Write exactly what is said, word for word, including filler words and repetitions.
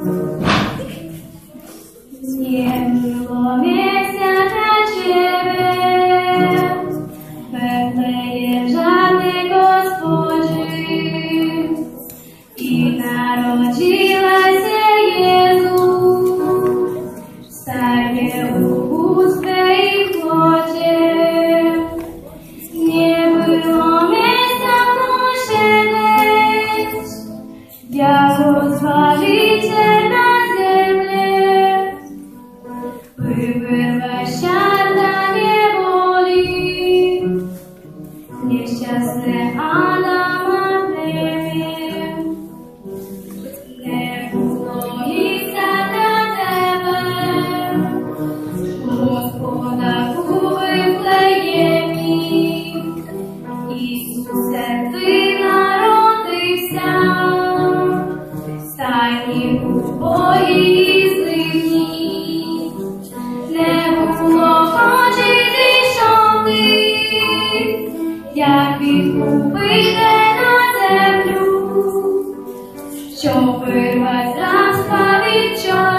Nie było miejsca dla Ciebie, Betlejem żadnego Gospodzie, i narodziła się Jezus, stanie ubóstwo i w chłodzie. Nie było miejsca posiedleć, jako Zbawiciel na ziemię, by wyrwać świata niewoli, nieszczęsne Adama plemię. Nie było miejsca dla Ciebie, Gospoda Kuby plemieni. Ісусе, Ти народився, стайні у бої зливні, не було хоч і зійшов ти, як відкупити на землю, щоб вирвать рабства від чорта.